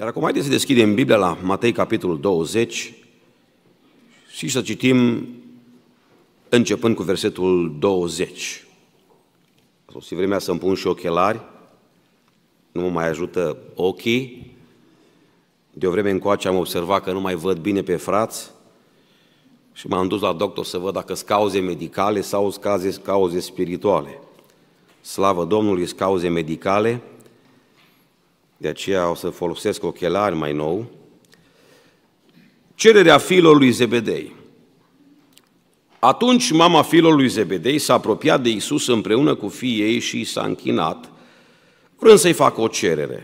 Iar acum haideți să deschidem Biblia la Matei, capitolul 20 și să citim începând cu versetul 20. A sosit vremea să-mi pun și ochelari, nu mă mai ajută ochii. De o vreme încoace am observat că nu mai văd bine pe frați și m-am dus la doctor să văd dacă sunt cauze medicale sau cauze spirituale. Slavă Domnului, sunt cauze medicale, de aceea o să folosesc ochelari mai nou. Cererea fiilor lui Zebedei. Atunci mama fiilor lui Zebedei s-a apropiat de Iisus împreună cu fiii ei și s-a închinat, vrând să-i facă o cerere.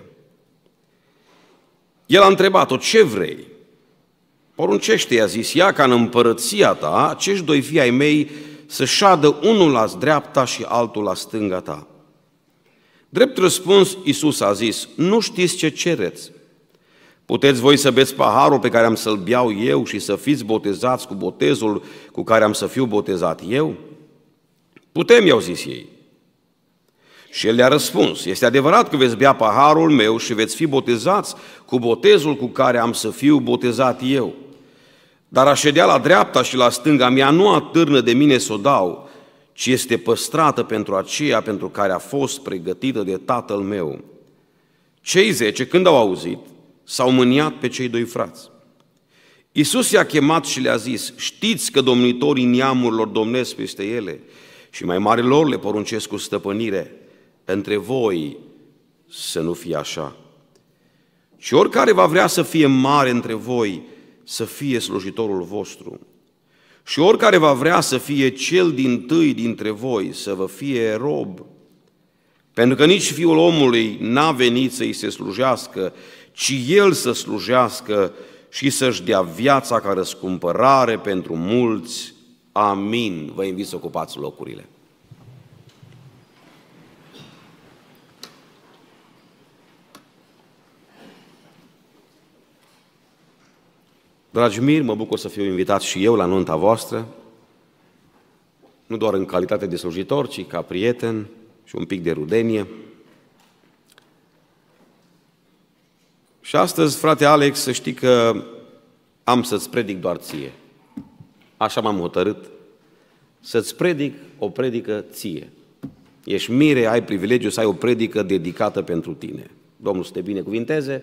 El a întrebat-o, ce vrei? Poruncește, i-a zis ea, ca în împărăția ta, acești doi fii ai mei să șadă unul la dreapta și altul la stânga ta. Drept răspuns, Iisus a zis, nu știți ce cereți. Puteți voi să beți paharul pe care am să-l beau eu și să fiți botezați cu botezul cu care am să fiu botezat eu? Putem, i-au zis ei. Și el le-a răspuns, este adevărat că veți bea paharul meu și veți fi botezați cu botezul cu care am să fiu botezat eu. Dar a ședea la dreapta și la stânga mea nu atârnă de mine să o dau, ci este păstrată pentru aceea pentru care a fost pregătită de Tatăl meu. Cei 10, când au auzit, s-au mâniat pe cei doi frați. Iisus i-a chemat și le-a zis, știți că domnitorii neamurilor domnesc peste ele și mai marilor le poruncesc cu stăpânire. Între voi să nu fie așa. Și oricare va vrea să fie mare între voi, să fie slujitorul vostru. Și oricare va vrea să fie cel dintâi dintre voi, să vă fie rob. Pentru că nici Fiul omului n-a venit să-i se slujească, ci El să slujească și să-și dea viața ca răscumpărare pentru mulți. Amin. Vă invit să ocupați locurile. Dragi miri, mă bucur să fiu invitat și eu la nunta voastră, nu doar în calitate de slujitor, ci ca prieten și un pic de rudenie. Și astăzi, frate Alex, să știi că am să-ți predic doar ție. Așa m-am hotărât, să-ți predic o predică ție. Ești mire, ai privilegiu să ai o predică dedicată pentru tine. Domnul să te binecuvinteze.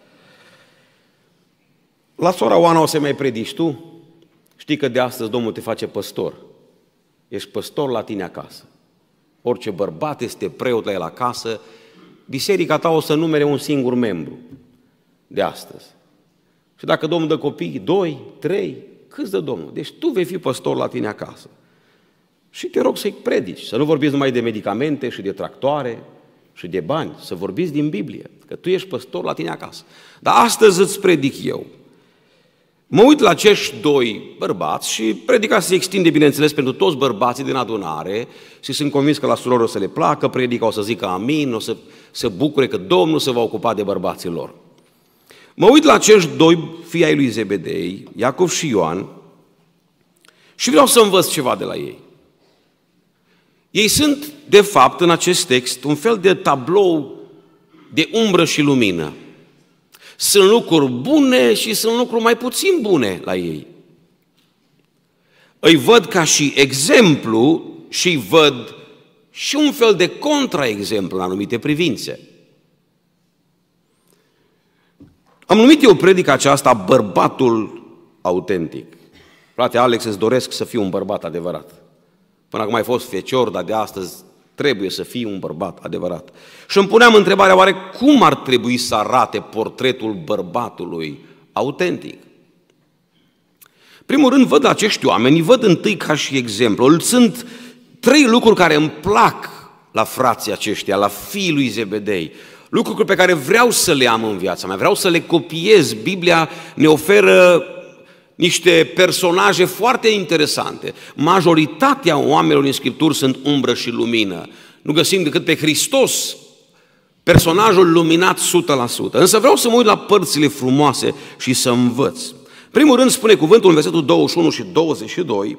La sora Oana o să mai predici tu. Știi că de astăzi Domnul te face păstor. Ești păstor la tine acasă. Orice bărbat este preot la el acasă, biserica ta o să numere un singur membru de astăzi. Și dacă Domnul dă copii, 2, 3, câți dă Domnul? Deci tu vei fi păstor la tine acasă. Și te rog să-i predici, să nu vorbiți numai de medicamente și de tractoare și de bani, să vorbiți din Biblie, că tu ești păstor la tine acasă. Dar astăzi îți predic eu. Mă uit la acești doi bărbați și predica se extinde, bineînțeles, pentru toți bărbații din adunare și sunt convins că la surori o să le placă, predica o să zică amin, o să se bucure că Domnul se va ocupa de bărbații lor. Mă uit la acești doi fii ai lui Zebedei, Iacov și Ioan, și vreau să învăț ceva de la ei. Ei sunt, de fapt, în acest text, un fel de tablou de umbră și lumină. Sunt lucruri bune și sunt lucruri mai puțin bune la ei. Îi văd ca și exemplu și văd și un fel de contraexemplu în anumite privințe. Am numit eu predica aceasta bărbatul autentic. Frate Alex, îți doresc să fii un bărbat adevărat. Până acum ai fost fecior, dar de astăzi trebuie să fii un bărbat adevărat. Și îmi puneam întrebarea, oare cum ar trebui să arate portretul bărbatului autentic? Primul rând, văd acești oameni, văd întâi ca și exemplu. Sunt 3 lucruri care îmi plac la frații aceștia, la fiii lui Zebedei. Lucruri pe care vreau să le am în viața mea, vreau să le copiez. Biblia ne oferă niște personaje foarte interesante. Majoritatea oamenilor în Scripturi sunt umbră și lumină. Nu găsim decât pe Hristos, personajul luminat 100%. Însă vreau să mă uit la părțile frumoase și să învăț. Primul rând spune cuvântul în versetul 21 și 22,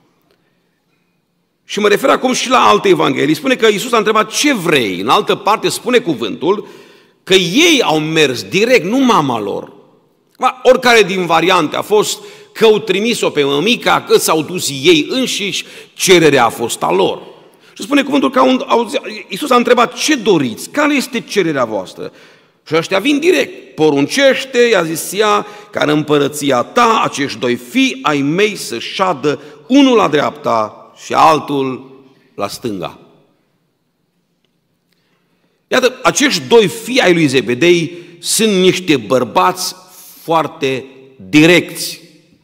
și mă refer acum și la alte evanghelii, spune că Iisus a întrebat ce vrei. În altă parte spune cuvântul că ei au mers direct, nu mama lor. Oricare din variante a fost, că au trimis-o pe mămica, că s-au dus ei înșiși, cererea a fost a lor. Și spune cuvântul că Iisus a întrebat, ce doriți? Care este cererea voastră? Și ăștia vin direct. Poruncește, i-a zis ea, ca în împărăția ta acești doi fii ai mei să șadă, unul la dreapta și altul la stânga. Iată, acești doi fii ai lui Zebedei sunt niște bărbați foarte direcți.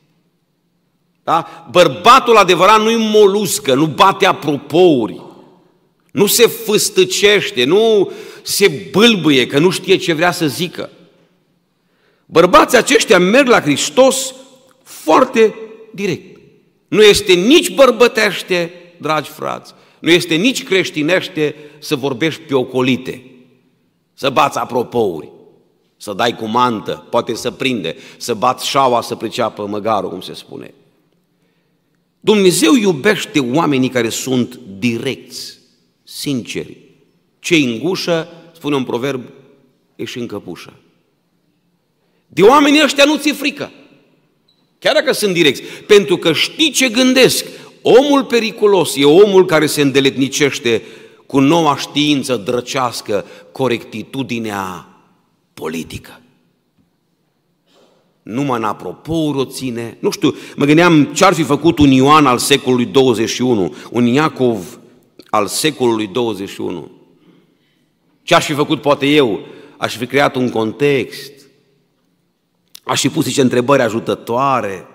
Da? Bărbatul adevărat nu-i moluscă, nu bate apropouri, nu se fâstăcește, nu se bâlbâie, că nu știe ce vrea să zică. Bărbații aceștia merg la Hristos foarte direct. Nu este nici bărbătește, dragi frați, nu este nici creștinește să vorbești pe ocolite, să bați apropouri, să dai cu mantă, poate să prinde, să bați șaua, să priceapă măgarul, cum se spune. Dumnezeu iubește oamenii care sunt direcți, sinceri. Ce-i în gușă, spune un proverb, e și în căpușă. De oamenii ăștia nu ți-e frică, chiar dacă sunt direcți, pentru că știi ce gândesc. Omul periculos e omul care se îndeletnicește cu noua știință drăcească, corectitudinea politică. Numai în apropouri o ține. Nu știu, mă gândeam ce-ar fi făcut un Ioan al secolului 21, un Iacov al secolului 21. Ce-aș fi făcut poate eu? Aș fi creat un context, aș fi pus niște întrebări ajutătoare,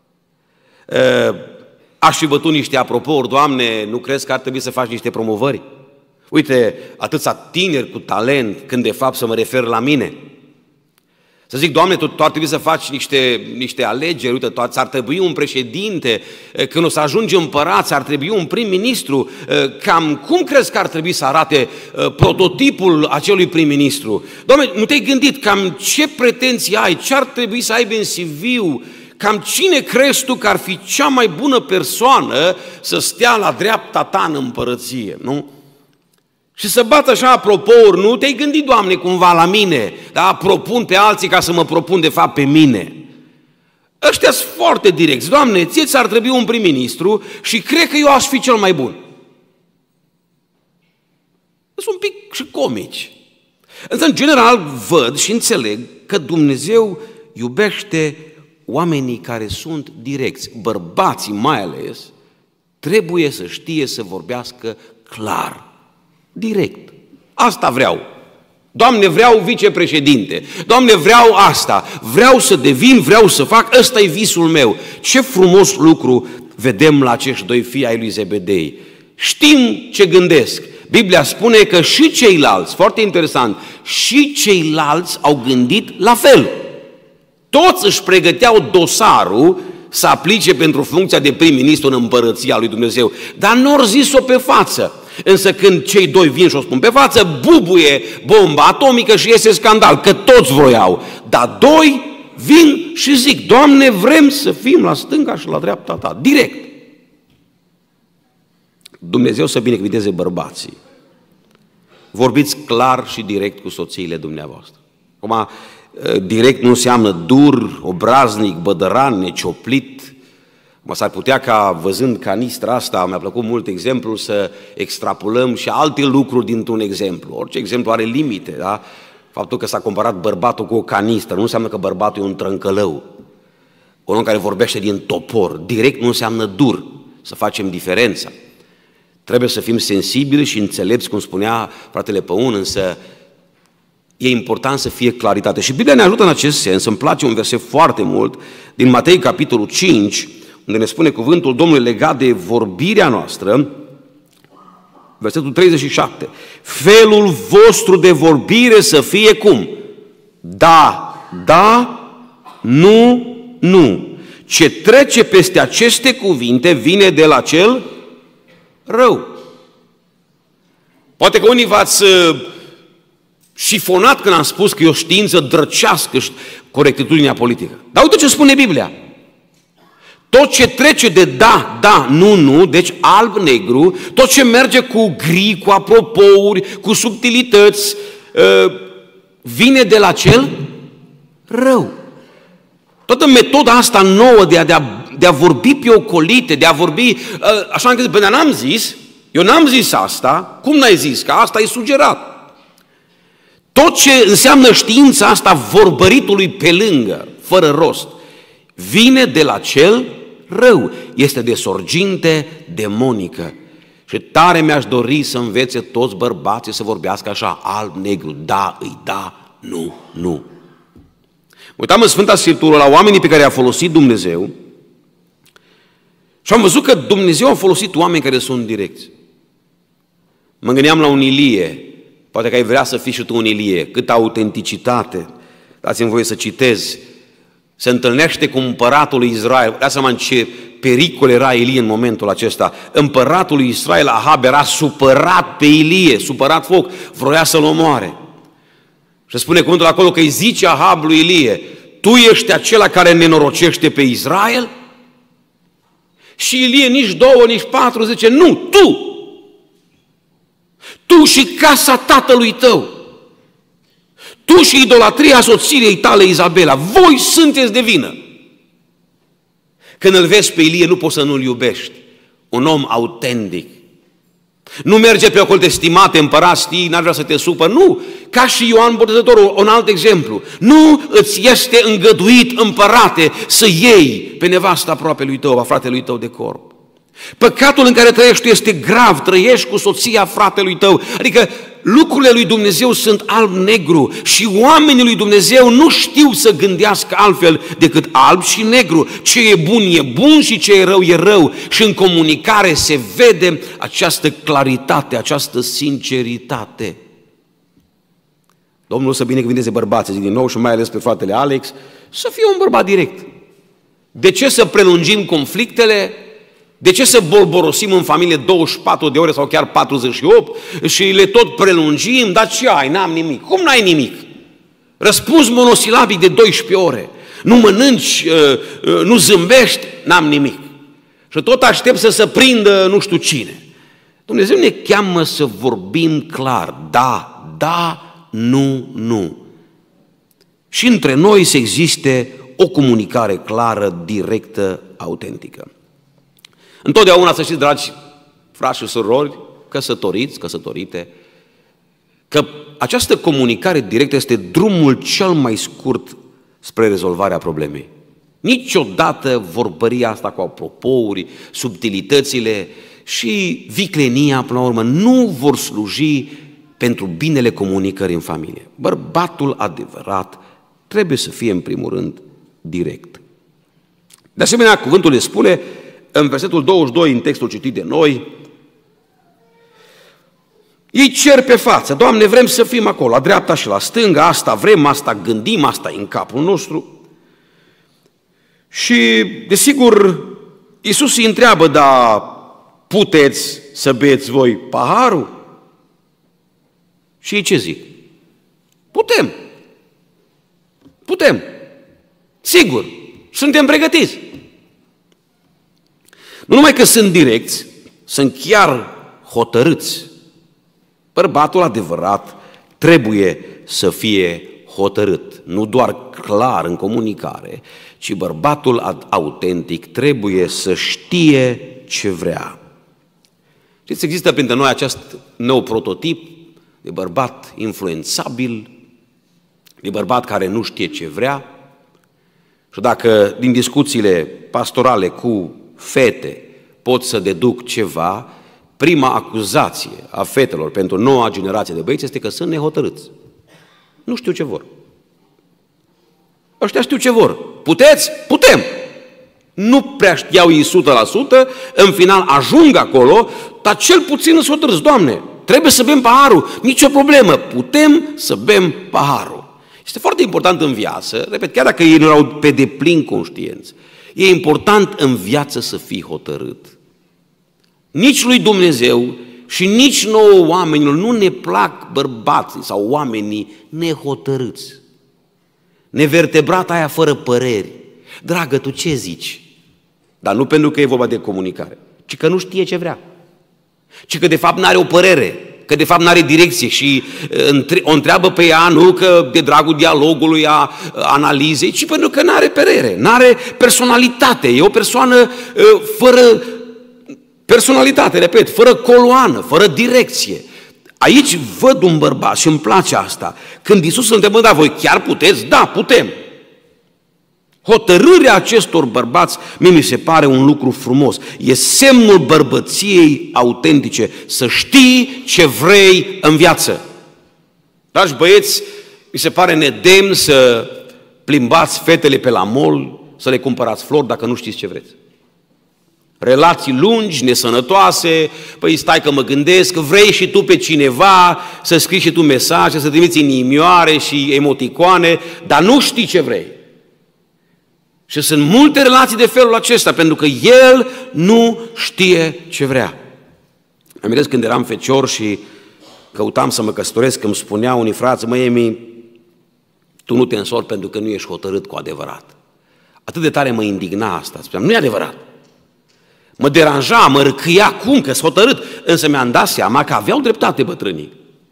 aș fi bătut niște apropouri. Doamne, nu crezi că ar trebui să faci niște promovări? Uite, atâția tineri cu talent, când de fapt să mă refer la mine. Să zic, Doamne, tu ar trebui să faci niște alegeri, uite, ar trebui un președinte, când o să ajungi împărat, ar trebui un prim-ministru. Cam cum crezi că ar trebui să arate prototipul acelui prim-ministru? Doamne, nu te-ai gândit cam ce pretenții ai, ce ar trebui să aibă în CV-ul, cam cine crezi tu că ar fi cea mai bună persoană să stea la dreapta ta în împărăție, nu? Și să bată așa apropouri, nu? Te-ai gândit, Doamne, cumva la mine, da? Propun pe alții ca să mă propun de fapt pe mine. Ăștia sunt foarte direcți. Doamne, ție ți-ar trebui un prim-ministru și cred că eu aș fi cel mai bun. Sunt un pic și comici. Însă, în general, văd și înțeleg că Dumnezeu iubește oamenii care sunt direcți. Bărbații mai ales trebuie să știe să vorbească clar, direct. Asta vreau. Doamne, vreau vicepreședinte. Doamne, vreau asta. Vreau să devin, vreau să fac. Ăsta e visul meu. Ce frumos lucru vedem la acești doi fii ai lui Zebedei. Știm ce gândesc. Biblia spune că și ceilalți, foarte interesant, și ceilalți au gândit la fel. Toți își pregăteau dosarul să aplice pentru funcția de prim-ministru în împărăția lui Dumnezeu, dar nu au zis-o pe față. Însă când cei doi vin și o spun pe față, bubuie bomba atomică și iese scandal, că toți vroiau. Dar doi vin și zic, Doamne, vrem să fim la stânga și la dreapta ta, direct. Dumnezeu să binecuvinteze bărbații. Vorbiți clar și direct cu soțiile dumneavoastră. Acum, direct nu înseamnă dur, obraznic, bădăran, necioplit. S-ar putea ca, văzând canistra asta, mi-a plăcut mult exemplul, să extrapolăm și alte lucruri dintr-un exemplu. Orice exemplu are limite, da? Faptul că s-a comparat bărbatul cu o canistră nu înseamnă că bărbatul e un trâncălău. Un om care vorbește din topor. Direct nu înseamnă dur. Să facem diferența. Trebuie să fim sensibili și înțelepți, cum spunea fratele Păun, însă e important să fie claritate. Și Biblia ne ajută în acest sens. Îmi place un verset foarte mult din Matei, capitolul 5, unde ne spune cuvântul Domnului legat de vorbirea noastră, versetul 37. Felul vostru de vorbire să fie cum? Da, da, nu, nu. Ce trece peste aceste cuvinte vine de la cel rău. Poate că unii v-ați șifonat când am spus că e o știință drăcească corectitudinea politică. Dar uite ce spune Biblia. Tot ce trece de da, da, nu, nu, deci alb-negru, tot ce merge cu gri, cu apropouri, cu subtilități, vine de la cel rău. Toată metoda asta nouă de a vorbi pe ocolite, de a vorbi, așa încât, până n-am zis, eu n-am zis asta, cum n-ai zis? Că asta e sugerat. Tot ce înseamnă știința asta vorbăritului pe lângă, fără rost, vine de la cel rău, este de sorginte demonică. Și tare mi-aș dori să învețe toți bărbații să vorbească așa, alb-negru, da, îi da, nu, nu. Uitam în Sfânta Scriptură la oamenii pe care i-a folosit Dumnezeu și am văzut că Dumnezeu a folosit oameni care sunt direcți. Mă gândeam la un Ilie, poate că ai vrea să fii și tu un Ilie, câtă autenticitate, dați-mi voie să citez, se întâlnește cu împăratul lui Israel, dați seama în ce pericol era Ilie în momentul acesta. Împăratul lui Israel, Ahab, era supărat pe Ilie, supărat foc, vroia să-l omoare. Și spune cuvântul acolo că îi zice Ahab lui Ilie, tu ești acela care nenorocește pe Israel? Și Ilie nici două, nici patru zice, nu, tu! Tu și casa tatălui tău, tu și idolatria soției tale Izabela, voi sunteți de vină. Când îl vezi pe Ilie, nu poți să nu-l iubești. Un om autentic. Nu merge pe ocolte, stimate împărat, știi, n-ar vrea să te supăr. Nu, ca și Ioan Botezătorul, un alt exemplu. Nu îți este îngăduit, împărate, să iei pe nevasta aproapelui tău, a fratelui tău de corp. Păcatul în care trăiești tu este grav, trăiești cu soția fratelui tău. Adică lucrurile lui Dumnezeu sunt alb-negru și oamenii lui Dumnezeu nu știu să gândească altfel decât alb și negru. Ce e bun și ce e rău. Și în comunicare se vede această claritate, această sinceritate. Domnul să binecuvânteze bărbații, zic din nou, și mai ales pe fratele Alex, să fie un bărbat direct. De ce să prelungim conflictele? De ce să bolborosim în familie 24 de ore sau chiar 48 și le tot prelungim? Dar ce ai? N-am nimic. Cum n-ai nimic? Răspuns monosilabic de 12 ore. Nu mănânci, nu zâmbești, n-am nimic. Și tot aștept să se prindă nu știu cine. Dumnezeu ne cheamă să vorbim clar. Da, da, nu, nu. Și între noi să existe o comunicare clară, directă, autentică. Întotdeauna să știți, dragi frați și surori, căsătoriți, căsătorite, că această comunicare directă este drumul cel mai scurt spre rezolvarea problemei. Niciodată vorbăria asta cu apropouri, subtilitățile și viclenia, până la urmă, nu vor sluji pentru binele comunicării în familie. Bărbatul adevărat trebuie să fie, în primul rând, direct. De asemenea, cuvântul ne spune, în versetul 22, în textul citit de noi, ei cer pe față, Doamne, vrem să fim acolo, la dreapta și la stânga, asta vrem, asta gândim, asta e în capul nostru. Și, desigur, Iisus îi întreabă, dar puteți să beți voi paharul? Și ei ce zic? Putem. Putem. Sigur, suntem pregătiți. Nu numai că sunt direcți, sunt chiar hotărâți. Bărbatul adevărat trebuie să fie hotărât, nu doar clar în comunicare, ci bărbatul autentic trebuie să știe ce vrea. Știți, există printre noi acest nou prototip de bărbat influențabil, de bărbat care nu știe ce vrea. Și dacă din discuțiile pastorale cu fete pot să deduc ceva, prima acuzație a fetelor pentru noua generație de băieți este că sunt nehotărâți. Nu știu ce vor. Ăștia știu ce vor. Puteți? Putem! Nu prea știau ei 100%, în final ajung acolo, dar cel puțin îți hotărâți, Doamne, trebuie să bem paharul, nicio problemă, putem să bem paharul. Este foarte important în viață, repet, chiar dacă ei nu erau pe deplin conștienți, e important în viață să fii hotărât. Nici lui Dumnezeu și nici nouă oamenilor nu ne plac bărbații sau oamenii nehotărâți. Nevertebrata aia fără păreri. Dragă, tu ce zici? Dar nu pentru că e vorba de comunicare, ci că nu știe ce vrea. Ci că de fapt n-are o părere. că de fapt nu are direcție și o întreabă pe ea, nu că de dragul dialogului, a analizei, ci pentru că nu are părere, nu are personalitate, e o persoană fără personalitate, repet, fără coloană, fără direcție. Aici văd un bărbat și îmi place asta. Când Iisus îl întreabă, da, voi chiar puteți? Da, putem. Hotărârea acestor bărbați, mie mi se pare un lucru frumos. E semnul bărbăției autentice, să știi ce vrei în viață. Dragi băieți, mi se pare nedemn să plimbați fetele pe la mall, să le cumpărați flori dacă nu știți ce vreți. Relații lungi, nesănătoase, păi stai că mă gândesc, vrei și tu pe cineva să scrii și tu mesaje, să trimiți inimioare și emoticoane, dar nu știi ce vrei. Și sunt multe relații de felul acesta, pentru că el nu știe ce vrea. Îmi amintesc când eram fecior și căutam să mă căsătoresc, îmi spunea unii frați, măi Emi, tu nu te însori pentru că nu ești hotărât cu adevărat. Atât de tare mă indigna asta, spuneam, nu e adevărat. Mă deranja, mă răcâia, cum că sunt hotărât, însă mi-am dat seama că aveau dreptate bătrânii.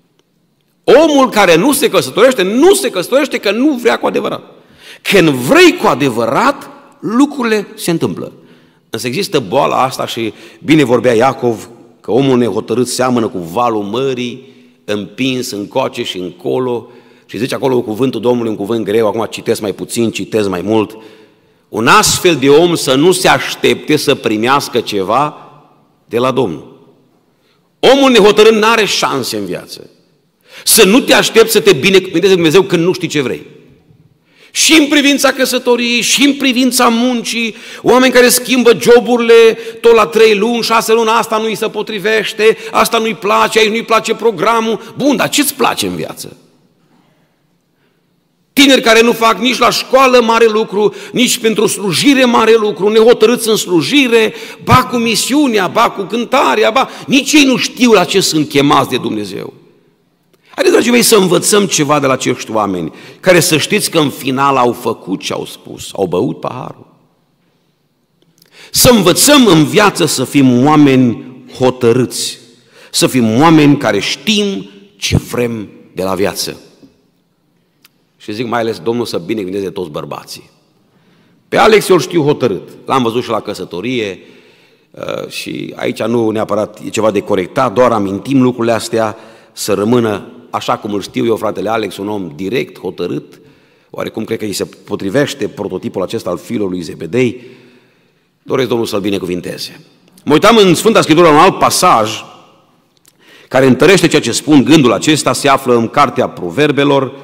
Omul care nu se căsătorește că nu vrea cu adevărat. Când vrei cu adevărat, lucrurile se întâmplă. Însă există boala asta și bine vorbea Iacov că omul nehotărât seamănă cu valul mării, împins încoace și încolo și zice acolo cuvântul Domnului, un cuvânt greu, acum citesc mai puțin, citesc mai mult. Un astfel de om să nu se aștepte să primească ceva de la Domnul. Omul nehotărât n-are șanse în viață. Să nu te aștepți să te binecuvânteze Dumnezeu când nu știi ce vrei. Și în privința căsătoriei, și în privința muncii, oameni care schimbă joburile tot la 3 luni, 6 luni, asta nu-i se potrivește, asta nu-i place, aici nu-i place programul. Bun, dar ce-ți place în viață? Tineri care nu fac nici la școală mare lucru, nici pentru slujire mare lucru, nehotărâți în slujire, ba cu misiunea, ba cu cântarea, nici ei nu știu la ce sunt chemați de Dumnezeu. Haideți, dragii mei, să învățăm ceva de la acești oameni, care să știți că în final au făcut ce au spus, au băut paharul. Să învățăm în viață să fim oameni hotărâți, să fim oameni care știm ce vrem de la viață. Și zic mai ales Domnul să binecuvânteze toți bărbații. Pe Alex eu îl știu hotărât, l-am văzut și la căsătorie și aici nu neapărat e ceva de corectat, doar amintim lucrurile astea să rămână așa cum îl știu eu, fratele Alex, un om direct, hotărât, oarecum cred că îi se potrivește prototipul acesta al fiilor lui Zebedei, doresc Domnul să-l binecuvinteze. Mă uitam în Sfânta Scriptură un alt pasaj care întărește ceea ce spun, gândul acesta se află în Cartea Proverbelor.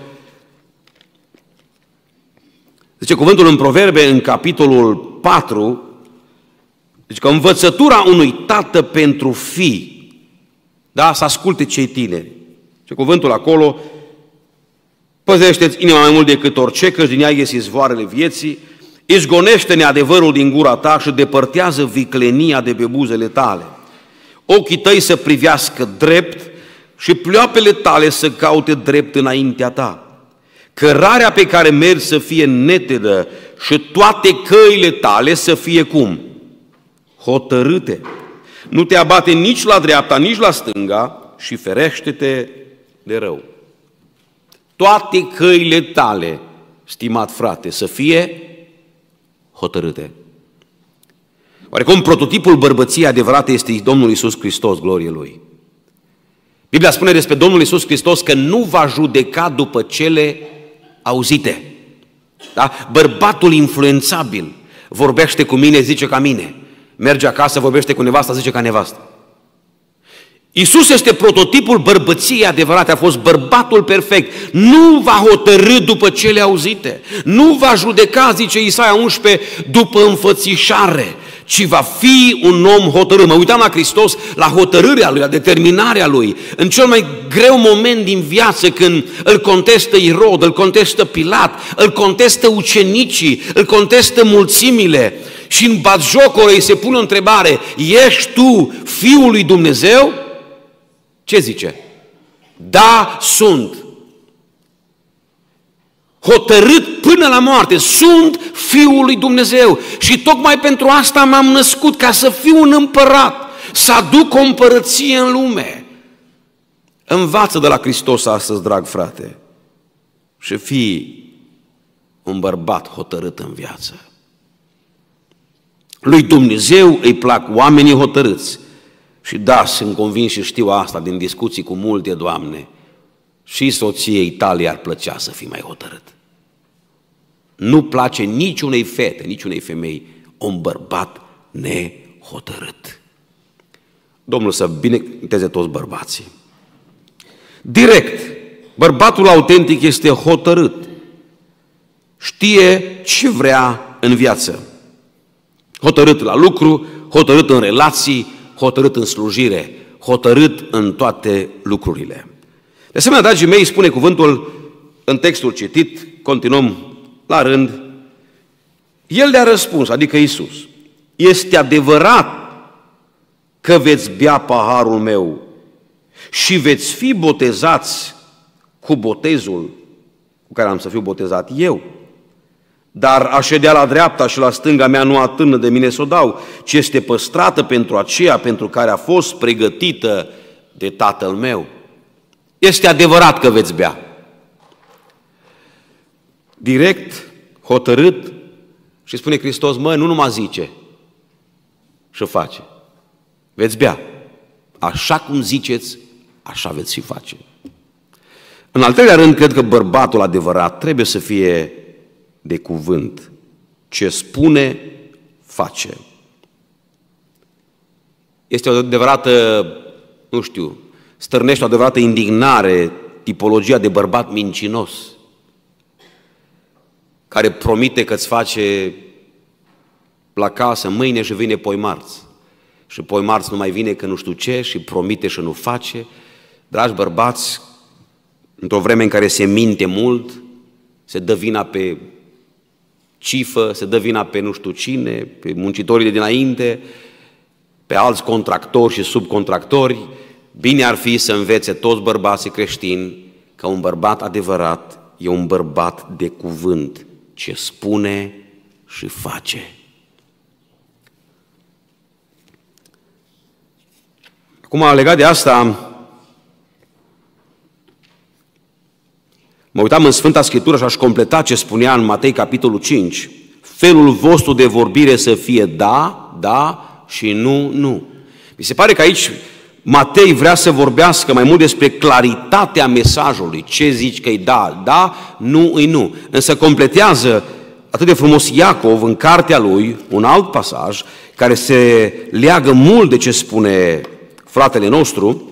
Zice cuvântul în Proverbe, în capitolul 4, zice că învățătura unui tată pentru fii, da, să asculte cei tineri. Și cuvântul acolo, păzește-ți inima mai mult decât orice, căci din ea ies izvoarele vieții, izgonește neadevărul din gura ta și depărtează viclenia de pe buzele tale. Ochii tăi să privească drept și pleoapele tale să caute drept înaintea ta. Cărarea pe care mergi să fie netedă și toate căile tale să fie cum? Hotărâte. Nu te abate nici la dreapta, nici la stânga și ferește-te de rău. Toate căile tale, stimat frate, să fie hotărâte. Oarecum prototipul bărbăției adevărate este Domnul Iisus Hristos, glorie Lui. Biblia spune despre Domnul Iisus Hristos că nu va judeca după cele auzite. Da? Bărbatul influențabil vorbește cu mine, zice ca mine. Merge acasă, vorbește cu nevasta, zice ca nevastă. Iisus este prototipul bărbăției adevărate, a fost bărbatul perfect. Nu va hotărî după cele auzite. Nu va judeca, zice Isaia 11, după înfățișare, ci va fi un om hotărât. Mă uitam la Hristos, la hotărârea Lui, la determinarea Lui, în cel mai greu moment din viață, când îl contestă Irod, îl contestă Pilat, îl contestă ucenicii, îl contestă mulțimile și în batjocoră îi se pune o întrebare: ești tu Fiul lui Dumnezeu? Ce zice? Da, sunt. Hotărât până la moarte, sunt Fiul lui Dumnezeu și tocmai pentru asta m-am născut, ca să fiu un împărat, să aduc o împărăție în lume. Învață de la Hristos astăzi, drag frate, și fii un bărbat hotărât în viață. Lui Dumnezeu îi plac oamenii hotărâți. Și da, sunt convins și știu asta din discuții cu multe doamne, și soției tale ar plăcea să fii mai hotărât. Nu place niciunei fete, niciunei femei, un bărbat nehotărât. Domnul să binecuvânteze toți bărbații. Direct, bărbatul autentic este hotărât. Știe ce vrea în viață. Hotărât la lucru, hotărât în relații, hotărât în slujire, hotărât în toate lucrurile. De asemenea, dragii mei, spune cuvântul în textul citit, continuăm la rând, el le-a răspuns, adică Iisus, este adevărat că veți bea paharul meu și veți fi botezați cu botezul cu care am să fiu botezat eu. Dar a ședea la dreapta și la stânga mea nu atârnă de mine să o dau, ci este păstrată pentru aceea pentru care a fost pregătită de Tatăl meu. Este adevărat că veți bea. Direct, hotărât, și spune Hristos, mă, nu numai zice și face. Veți bea. Așa cum ziceți, așa veți și face. În al treilea rând, cred că bărbatul adevărat trebuie să fie de cuvânt. Ce spune, face. Este o adevărată, nu știu, stârnește o adevărată indignare, tipologia de bărbat mincinos, care promite că îți face la casă mâine și vine poi marți. Și poi marți nu mai vine că nu știu ce și promite și nu face. Dragi bărbați, într-o vreme în care se minte mult, se dă vina pe cifă, se dă vina pe nu știu cine, pe muncitorii de dinainte, pe alți contractori și subcontractori, bine ar fi să învețe toți bărbații creștini că un bărbat adevărat e un bărbat de cuvânt, ce spune și face. Acum, legat de asta, mă uitam în Sfânta Scriptură și aș completa ce spunea în Matei, capitolul 5. Felul vostru de vorbire să fie da, da și nu, nu. Mi se pare că aici Matei vrea să vorbească mai mult despre claritatea mesajului. Ce zici că e da, da, nu, e nu. Însă completează atât de frumos Iacov în cartea lui, un alt pasaj, care se leagă mult de ce spune fratele nostru,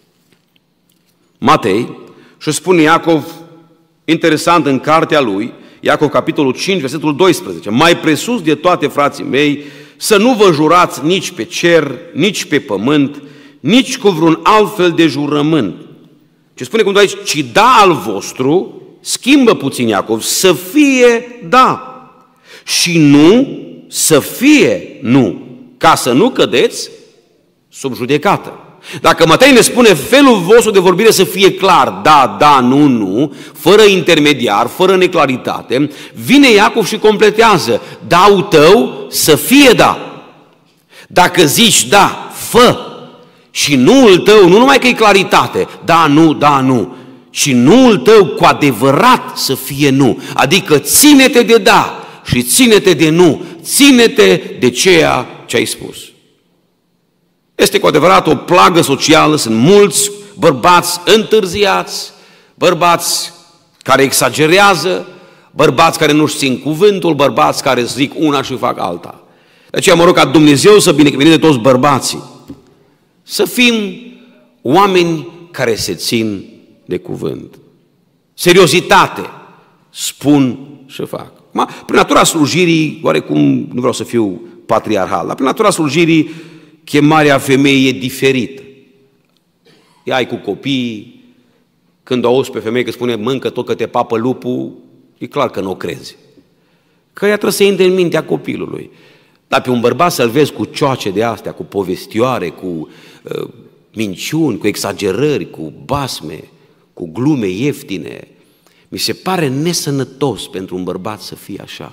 Matei, și spune Iacov, interesant în cartea lui, Iacov capitolul 5, versetul 12, mai presus de toate, frații mei, să nu vă jurați nici pe cer, nici pe pământ, nici cu vreun alt fel de jurământ. Ce spune cuvântul aici, ci da al vostru, schimbă puțin Iacov, să fie da și nu să fie nu, ca să nu cădeți sub judecată. Dacă Matei ne spune felul vostru de vorbire să fie clar, da, da, nu, nu, fără intermediar, fără neclaritate, vine Iacov și completează, da-ul tău să fie da. Dacă zici da, fă, și nu-ul tău, nu numai că e claritate, da, nu, ci nu-ul tău cu adevărat să fie nu. Adică ține-te de da și ține-te de nu, ține-te de ceea ce ai spus. Este cu adevărat o plagă socială, sunt mulți bărbați întârziați, bărbați care exagerează, bărbați care nu-și țin cuvântul, bărbați care zic una și fac alta. De aceea mă rog ca Dumnezeu să binecuvânteze toți bărbații, să fim oameni care se țin de cuvânt. Seriozitate, spun și fac. Prin natura slujirii, oarecum nu vreau să fiu patriarhal, dar prin natura slujirii, chemarea femeii e diferită. Ea ai cu copiii, când o auzi pe femeie că spune mâncă tot că te papă lupul, e clar că nu o crezi. Că ea trebuie să intre în mintea copilului. Dar pe un bărbat să-l vezi cu cioace de astea, cu povestioare, cu minciuni, cu exagerări, cu basme, cu glume ieftine, mi se pare nesănătos pentru un bărbat să fie așa.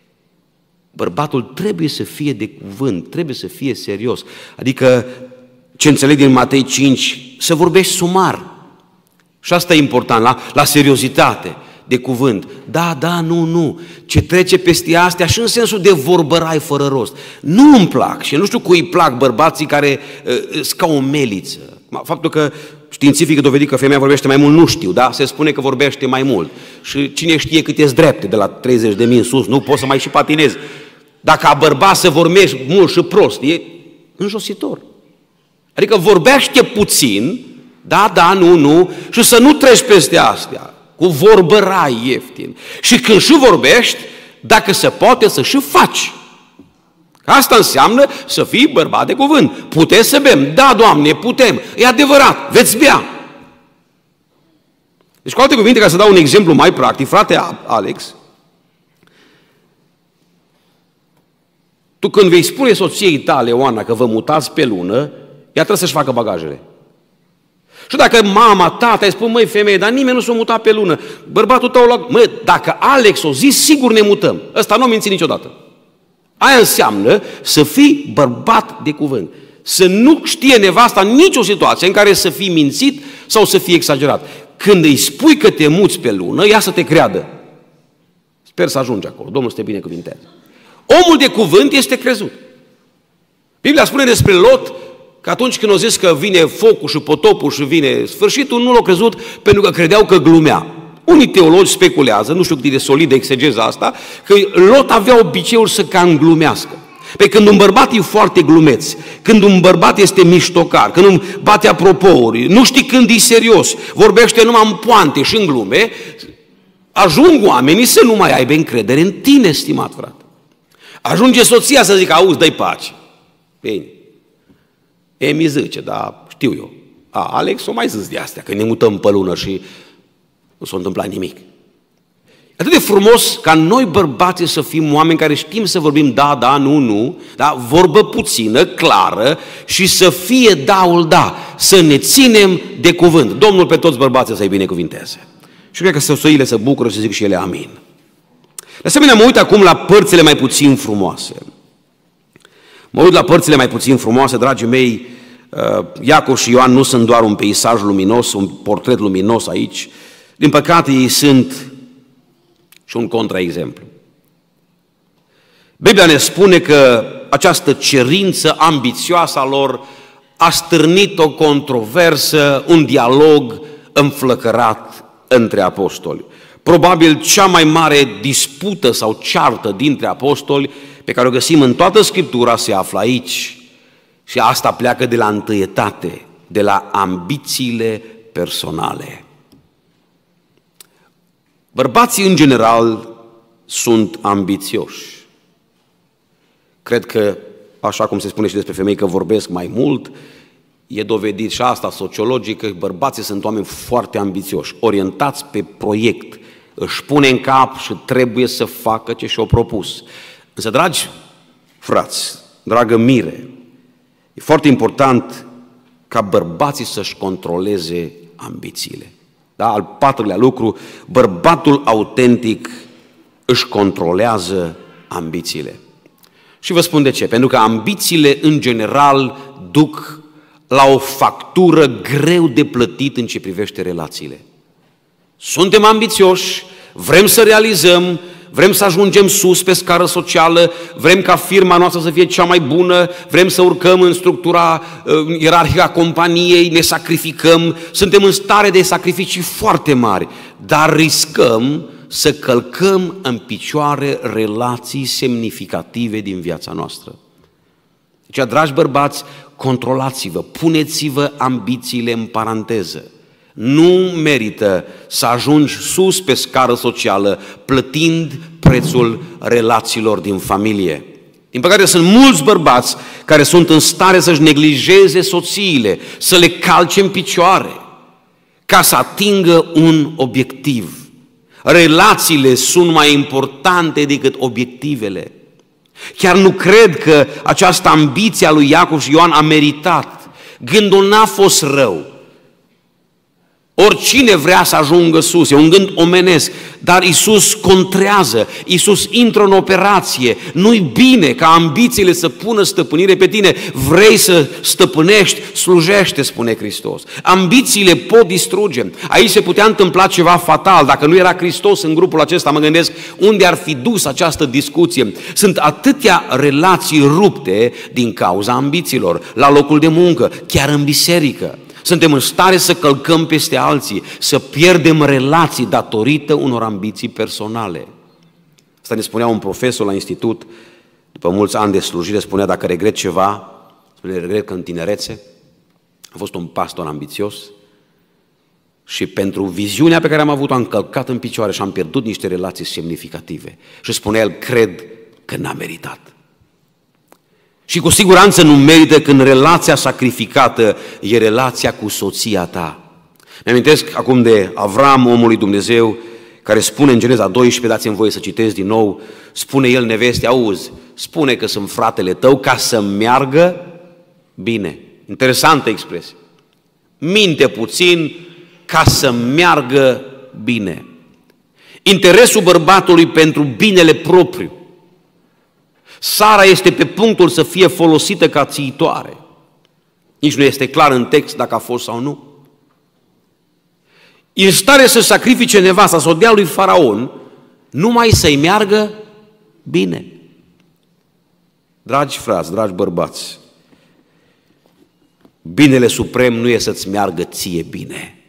Bărbatul trebuie să fie de cuvânt, trebuie să fie serios. Adică ce înțeleg din Matei 5, să vorbești sumar. Și asta e important, la seriozitate de cuvânt. Da, nu. Ce trece peste astea și în sensul de vorbărai fără rost. Nu îmi plac și nu știu cui îi plac bărbații care sunt ca o meliță. Faptul că științific e dovedit că femeia vorbește mai mult, nu știu, da? Se spune că vorbește mai mult. Și cine știe cât ești drepte de la 30.000 în sus, nu poți să mai și patinezi. Dacă a bărbat să vorbești mult și prost, e înjositor. Adică vorbește puțin, da, nu, și să nu treci peste astea, cu vorbărai ieftin. Și când și vorbești, dacă se poate să și faci. Asta înseamnă să fii bărbat de cuvânt. Puteți să bem? Da, Doamne, putem. E adevărat, veți bea. Deci, cu alte cuvinte, ca să dau un exemplu mai practic, frate Alex, tu când vei spune soției tale, Oana, că vă mutați pe lună, ea trebuie să-și facă bagajele. Și dacă mama, tata, îi spun, măi, femeie, dar nimeni nu s-a mutat pe lună, bărbatul tău, dacă Alex o zis, sigur ne mutăm. Ăsta nu a mințit niciodată. Aia înseamnă să fii bărbat de cuvânt. Să nu știe nevasta nicio situație în care să fii mințit sau să fii exagerat. Când îi spui că te muți pe lună, ea să te creadă. Sper să ajungi acolo. Domnul să te binecuvinteze. Omul de cuvânt este crezut. Biblia spune despre Lot că atunci când o zis că vine focul și potopul și vine sfârșitul, nu l-au crezut pentru că credeau că glumea. Unii teologi speculează, nu știu cât de solidă exegeza asta, că Lot avea obiceiul să cam glumească. Pe când un bărbat e foarte glumeț, când un bărbat este miștocar, când un bate apropouri, nu știi când e serios, vorbește numai în poante și în glume, ajung oamenii să nu mai aibă încredere în tine, stimat frate. Ajunge soția să zică, auzi, dă-i pace. Bine. Emi zice, da, știu eu. Alex o mai zis de astea, că ne mutăm pe lună și nu s-a întâmplat nimic. Atât de frumos ca noi bărbații să fim oameni care știm să vorbim da, nu, da, vorbă puțină, clară și să fie daul da, să ne ținem de cuvânt. Domnul pe toți bărbații să-i binecuvinteze. Și cred că soțiile se bucură și zic și ele amin. De asemenea, mă uit acum la părțile mai puțin frumoase. Mă uit la părțile mai puțin frumoase, dragii mei, Iacov și Ioan nu sunt doar un peisaj luminos, un portret luminos aici. Din păcate, ei sunt și un contraexemplu. Biblia ne spune că această cerință ambițioasă a lor a stârnit o controversă, un dialog înflăcărat între apostoli. Probabil cea mai mare dispută sau ceartă dintre apostoli pe care o găsim în toată Scriptura se află aici. Și asta pleacă de la întâietate, de la ambițiile personale. Bărbații, în general, sunt ambițioși. Cred că, așa cum se spune și despre femei, că vorbesc mai mult, e dovedit și asta sociologic, că bărbații sunt oameni foarte ambițioși, orientați pe proiect, își pune în cap și trebuie să facă ce și-o propus. Însă, dragi frați, dragă mire, e foarte important ca bărbații să-și controleze ambițiile. Da? Al patrulea lucru, bărbatul autentic își controlează ambițiile. Și vă spun de ce. Pentru că ambițiile, în general, duc la o factură greu de plătit în ce privește relațiile. Suntem ambițioși, vrem să realizăm, vrem să ajungem sus pe scară socială, vrem ca firma noastră să fie cea mai bună, vrem să urcăm în structura ierarhică a companiei, ne sacrificăm, suntem în stare de sacrificii foarte mari, dar riscăm să călcăm în picioare relații semnificative din viața noastră. Deci, dragi bărbați, controlați-vă, puneți-vă ambițiile în paranteză. Nu merită să ajungi sus pe scară socială plătind prețul relațiilor din familie. Din păcate sunt mulți bărbați care sunt în stare să-și neglijeze soțiile, să le calce în picioare ca să atingă un obiectiv. Relațiile sunt mai importante decât obiectivele. Chiar nu cred că această ambiție a lui Iacov și Ioan a meritat. Gândul n-a fost rău. Oricine vrea să ajungă sus, e un gând omenesc, dar Iisus contrează, Iisus intră în operație. Nu-i bine ca ambițiile să pună stăpânire pe tine. Vrei să stăpânești, slujește, spune Hristos. Ambițiile pot distruge. Aici se putea întâmpla ceva fatal. Dacă nu era Hristos în grupul acesta, mă gândesc unde ar fi dus această discuție. Sunt atâtea relații rupte din cauza ambițiilor, la locul de muncă, chiar în biserică. Suntem în stare să călcăm peste alții, să pierdem relații datorită unor ambiții personale. Asta ne spunea un profesor la institut, după mulți ani de slujire, spunea dacă regret ceva, spune regret că în tinerețe a fost un pastor ambițios și pentru viziunea pe care am avut-o am călcat în picioare și am pierdut niște relații semnificative. Și spunea el, cred că n-a meritat. Și cu siguranță nu merită când relația sacrificată e relația cu soția ta. Mi-amintesc acum de Avram, omul lui Dumnezeu, care spune în Geneza 12, dați-mi voie să citesc din nou, spune el neveste, auzi, spune că sunt fratele tău ca să meargă bine. Interesantă expresie. Minte puțin ca să meargă bine. Interesul bărbatului pentru binele propriu. Sara este pe punctul să fie folosită ca țiitoare. Nici nu este clar în text dacă a fost sau nu. E în stare să sacrifice nevasta, să o dea lui Faraon, numai să-i meargă bine. Dragi frați, dragi bărbați, binele suprem nu e să-ți meargă ție bine.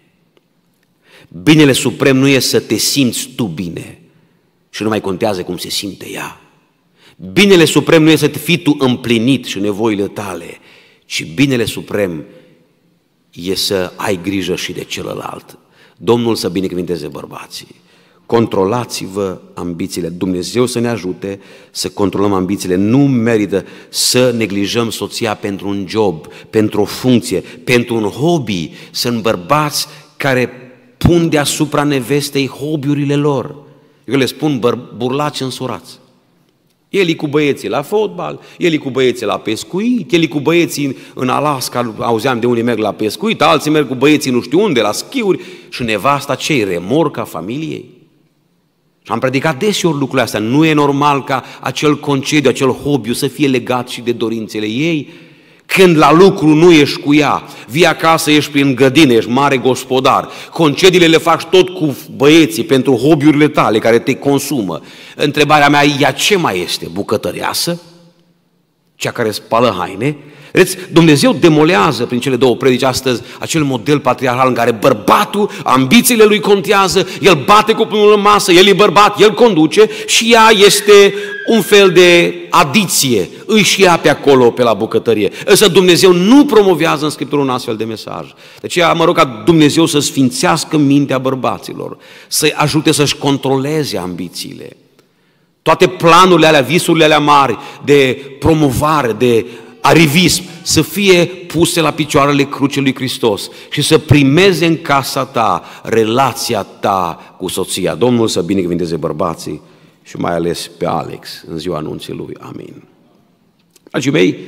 Binele suprem nu e să te simți tu bine și nu mai contează cum se simte ea. Binele suprem nu e să fii tu împlinit și nevoile tale, ci binele suprem e să ai grijă și de celălalt. Domnul să binecuvinteze bărbații. Controlați-vă ambițiile. Dumnezeu să ne ajute să controlăm ambițiile. Nu merită să neglijăm soția pentru un job, pentru o funcție, pentru un hobby. Sunt bărbați care pun deasupra nevestei hobby-urile lor. Eu le spun burlaci însurați. El e cu băieții la fotbal, el e cu băieții la pescuit, el e cu băieții în Alaska, auzeam de unii merg la pescuit, alții merg cu băieții nu știu unde, la schiuri, și nevasta ce-i, remorca familiei. Și am predicat deseori lucrurile astea, nu e normal ca acel concediu, acel hobby să fie legat și de dorințele ei. Când la lucru nu ești cu ea, vii acasă, ești prin grădină, ești mare gospodar, concediile le faci tot cu băieții pentru hobby-urile tale care te consumă. Întrebarea mea, ea ce mai este? Bucătăreasă? Cea care spală haine? Vedeți, Dumnezeu demolează prin cele două predici astăzi acel model patriarhal în care bărbatul, ambițiile lui contează, el bate cu pumnul în masă, el e bărbat, el conduce și ea este un fel de adiție, îi și ea pe acolo, pe la bucătărie. Însă Dumnezeu nu promovează în Scriptură un astfel de mesaj. De aceea mă rog ca Dumnezeu să sfințească mintea bărbaților, să-i ajute să-și controleze ambițiile. Toate planurile alea, visurile alea mari de promovare, de arivism, să fie puse la picioarele crucii lui Hristos și să primeze în casa ta relația ta cu soția. Domnul să binecuvinteze bărbații și mai ales pe Alex în ziua anunții lui. Amin. Dragii mei,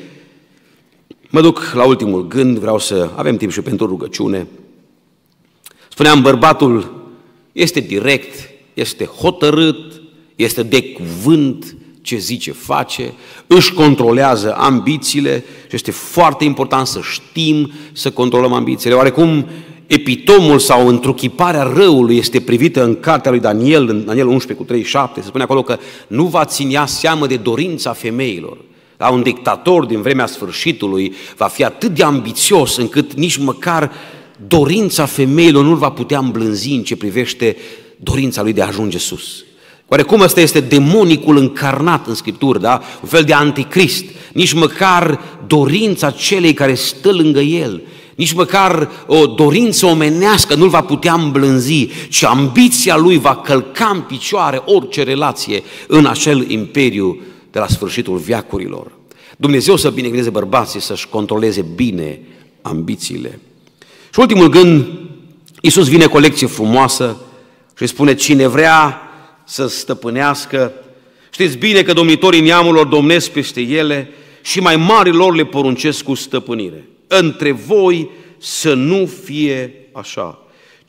mă duc la ultimul gând, vreau să avem timp și pentru rugăciune. Spuneam, bărbatul este direct, este hotărât, este de cuvânt, ce zice, face, își controlează ambițiile și este foarte important să știm să controlăm ambițiile. Oarecum epitomul sau întruchiparea răului este privită în cartea lui Daniel, în Daniel 11:37, se spune acolo că nu va ținea seamă de dorința femeilor. Da, un dictator din vremea sfârșitului va fi atât de ambițios încât nici măcar dorința femeilor nu va putea îmblânzi în ce privește dorința lui de a ajunge sus. Oarecum ăsta este demonicul încarnat în Scriptură, da? Un fel de anticrist. Nici măcar dorința celei care stă lângă el, nici măcar o dorință omenească nu-l va putea îmblânzi, ci ambiția lui va călca în picioare orice relație în acel imperiu de la sfârșitul veacurilor. Dumnezeu să binecuvânteze bărbații să-și controleze bine ambițiile. Și ultimul gând, Iisus vine cu o lecție frumoasă și spune, cine vrea să stăpânească, știți bine că domnitorii neamurilor domnesc peste ele și mai marilor le poruncesc cu stăpânire. Între voi să nu fie așa,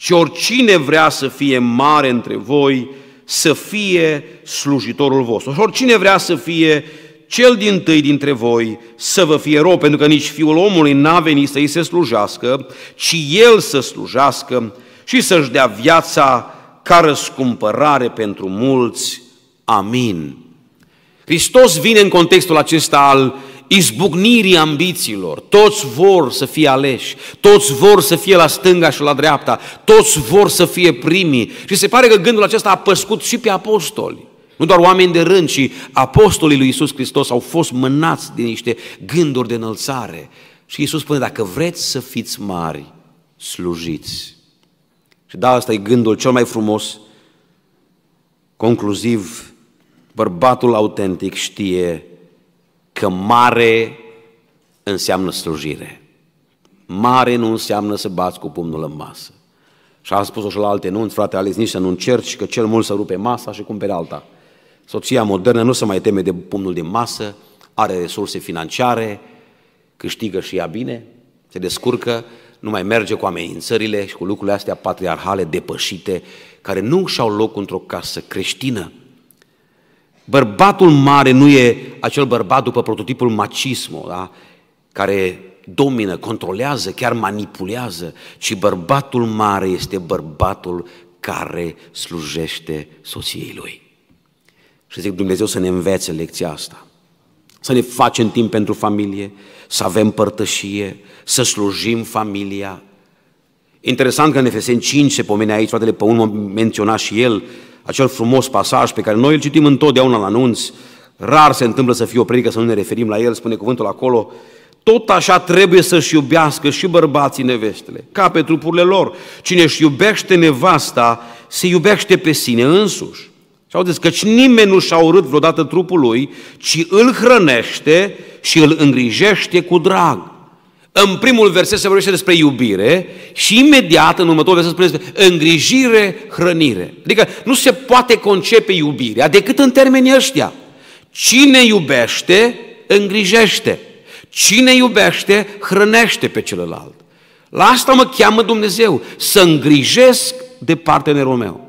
Și oricine vrea să fie mare între voi, să fie slujitorul vostru. Și oricine vrea să fie cel dintâi dintre voi, să vă fie rob, pentru că nici Fiul omului n-a venit să îi se slujească, ci El să slujească și să-și dea viața ca răscumpărare pentru mulți. Amin. Hristos vine în contextul acesta al izbucnirii ambițiilor. Toți vor să fie aleși, toți vor să fie la stânga și la dreapta, toți vor să fie primii. Și se pare că gândul acesta a păscut și pe apostoli. Nu doar oameni de rând, ci apostolii lui Iisus Hristos au fost mânați de niște gânduri de înălțare. Și Iisus spune, dacă vreți să fiți mari, slujiți. Și da, ăsta e gândul cel mai frumos. Concluziv, bărbatul autentic știe că mare înseamnă slujire. Mare nu înseamnă să bați cu pumnul în masă. Și am spus-o și la alte nunți, frate Alex, nici să nu încerci, că cel mult să rupe masa și cumpere alta. Soția modernă nu se mai teme de pumnul din masă, are resurse financiare, câștigă și ea bine, se descurcă, nu mai merge cu amenințările și cu lucrurile astea patriarhale depășite, care nu și-au loc într-o casă creștină. Bărbatul mare nu e acel bărbat după prototipul machismo, da? Care domină, controlează, chiar manipulează, ci bărbatul mare este bărbatul care slujește soției lui. Și zic Dumnezeu să ne învețe lecția asta, să ne facem timp pentru familie, să avem părtășie, să slujim familia. Interesant că în Efeseni 5 se pomene aici, fratele Păun menționa și el acel frumos pasaj pe care noi îl citim întotdeauna la anunți, rar se întâmplă să fie o predică să nu ne referim la el, spune cuvântul acolo, tot așa trebuie să-și iubească și bărbații nevestele, ca pe trupurile lor. Cine își iubește nevasta, se iubește pe sine însuși. Și auziți, căci nimeni nu și-a urât vreodată trupul lui, ci îl hrănește și îl îngrijește cu drag. În primul verset se vorbește despre iubire și imediat în următorul verset spune despre îngrijire, hrănire. Adică nu se poate concepe iubirea decât în termenii ăștia. Cine iubește, îngrijește. Cine iubește, hrănește pe celălalt. La asta mă cheamă Dumnezeu, să îngrijesc de partenerul meu.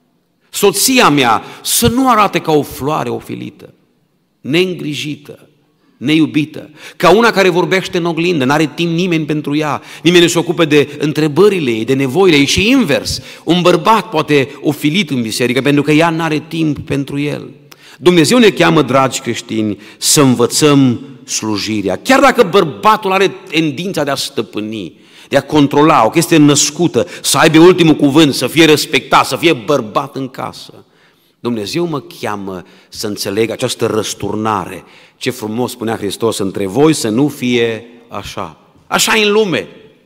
Soția mea să nu arate ca o floare ofilită, neîngrijită, neiubită, ca una care vorbește în oglindă, n-are timp nimeni pentru ea, nimeni nu se ocupă de întrebările ei, de nevoile ei și invers. Un bărbat poate ofilit în biserică pentru că ea n-are timp pentru el. Dumnezeu ne cheamă, dragi creștini, să învățăm slujirea. Chiar dacă bărbatul are tendința de a stăpâni, de a controla, o chestie născută, să aibă ultimul cuvânt, să fie respectat, să fie bărbat în casă. Dumnezeu mă cheamă să înțeleg această răsturnare. Ce frumos spunea Hristos, între voi să nu fie așa. Așa e în lume.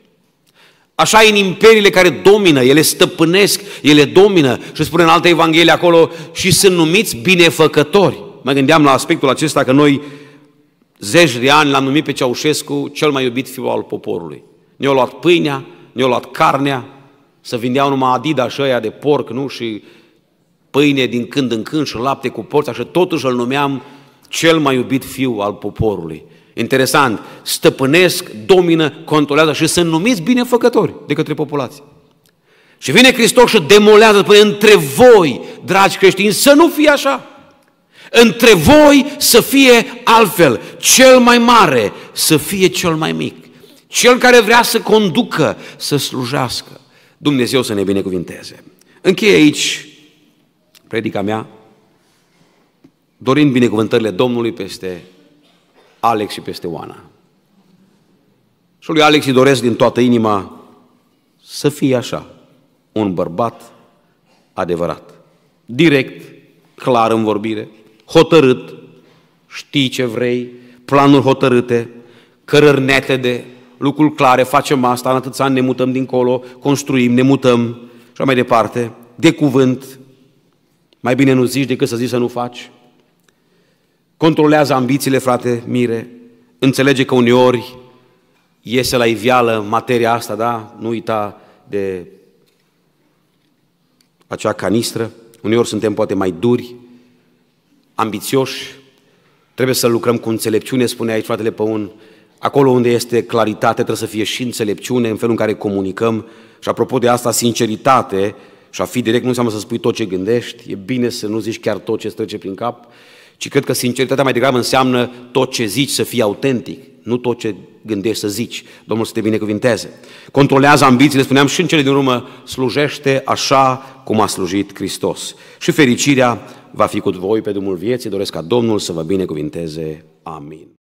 Așa e în imperiile care domină, ele stăpânesc, ele domină. Și spune în altă evanghelie acolo, și sunt numiți binefăcători. Mă gândeam la aspectul acesta că noi zeci de ani l-am numit pe Ceaușescu cel mai iubit fiu al poporului. Ne-au luat pâinea, ne-au luat carnea, să vindeau numai Adidas ăia de porc, nu? Și pâine din când în când și lapte cu porți, așa totuși îl numeam cel mai iubit fiu al poporului. Interesant, stăpânesc, domină, controlează și sunt numiți binefăcători de către populație. Și vine Hristos și demolează, spune, între voi, dragi creștini, să nu fie așa. Între voi să fie altfel, cel mai mare să fie cel mai mic. Cel care vrea să conducă, să slujească. Dumnezeu să ne binecuvinteze. Încheie aici predica mea, dorind binecuvântările Domnului peste Alex și peste Oana. Și lui Alex îi doresc din toată inima să fie așa, un bărbat adevărat, direct, clar în vorbire, hotărât, știi ce vrei, planuri hotărâte, cărări netede, lucruri clare, facem asta, în atâția ani ne mutăm dincolo, construim, ne mutăm și așa mai departe, de cuvânt, mai bine nu zici decât să zici să nu faci. Controlează ambițiile, frate Mire, înțelege că uneori iese la iveală materia asta, da? Nu uita de acea canistră, uneori suntem poate mai duri, ambițioși, trebuie să lucrăm cu înțelepciune, spune aici fratele Păun, acolo unde este claritate trebuie să fie și înțelepciune în felul în care comunicăm Și apropo de asta, sinceritate și a fi direct nu înseamnă să spui tot ce gândești, e bine să nu zici chiar tot ce îți trece prin cap, ci cred că sinceritatea mai degrabă înseamnă tot ce zici să fii autentic, nu tot ce gândești să zici. Domnul să te binecuvinteze. Controlează ambițiile, spuneam, și în cele din urmă slujește așa cum a slujit Hristos. Și fericirea va fi cu voi pe drumul vieții. Doresc ca Domnul să vă binecuvinteze. Amin.